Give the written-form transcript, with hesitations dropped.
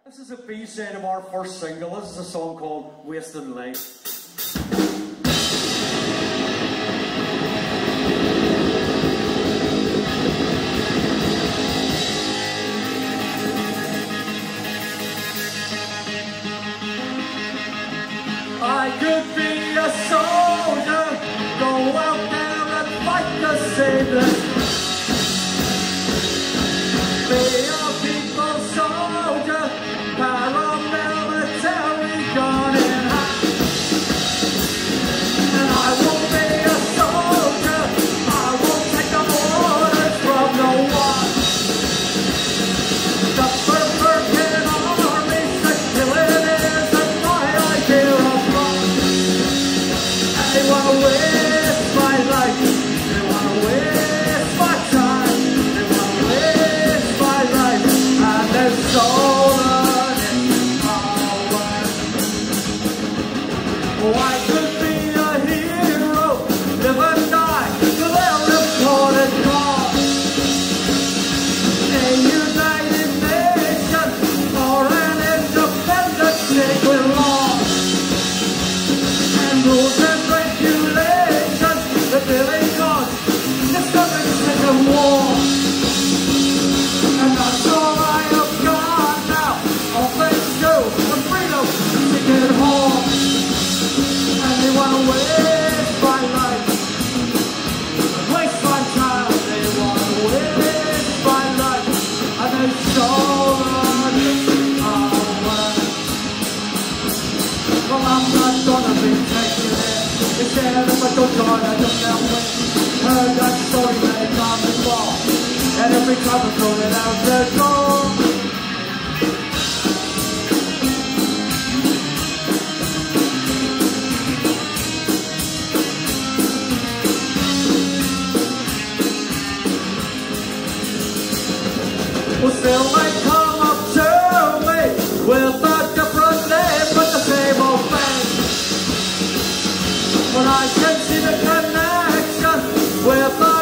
This is a B-side of our first single. This is a song called Wasted Life. I could be a soldier, go out there and fight to save this. Be a people's soldier, paramilitary gun in hand. And I won't be a soldier, I won't take the orders from no one. The perfect army said killing isn't my idea of fun. And they wanna waste my life, they wanna waste my time, they wanna waste my life, and they're stolen it away. Oh, I could be a hero, live and die till they're reported gone. A united nation or an independent state with laws and rules and regulations that really cause disturbances and war. And that's all I have got now, all thanks to the freedom to get home. And they wanna waste my life, waste my time, they wanna waste my life, and they stolen it away. Well, I'm not gonna be taking it, they said if I don't join I just can't win. Heard that story many times before, and every time I throw it out the door. Well, still they come up to me with a different name but the same old thing. When I can see the connection with the